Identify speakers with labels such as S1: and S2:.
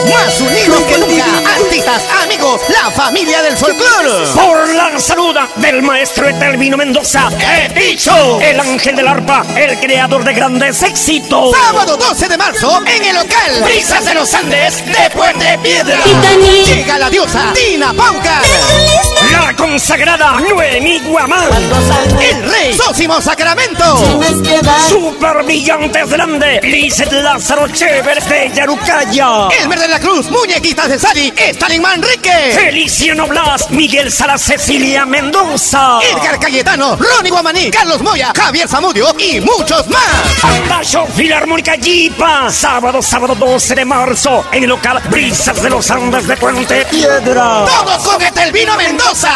S1: Más unidos que nunca, artistas, amigos, la familia del folclore.
S2: Por la salud del maestro Etelvino Mendoza, he dicho, el ángel del arpa, el creador de grandes éxitos.
S1: Sábado 12 de marzo, en el local
S2: Brisas de los Andes de Puente Piedra.
S1: Llega la diosa Tina Paucar.
S2: La consagrada Noemí Guamán.
S1: El rey Sósimo Sacramento.
S2: Super Brillantes del Ande, Lizeth Lázaro Chévere de Yarucaya.
S1: Elmer de la Cruz, Muñequitas de Sari, Stalin Manrique.
S2: Feliciano Blas, Miguel Sala, Cecilia Mendoza.
S1: Edgar Cayetano, Ronnie Guamaní, Carlos Moya, Javier Zamudio y muchos más.
S2: Andayo Filarmónica Yipa. Sábado 12 de marzo, en el local Brisas de los Andes de Puente Piedra.
S1: Todos con Etelvino Mendoza.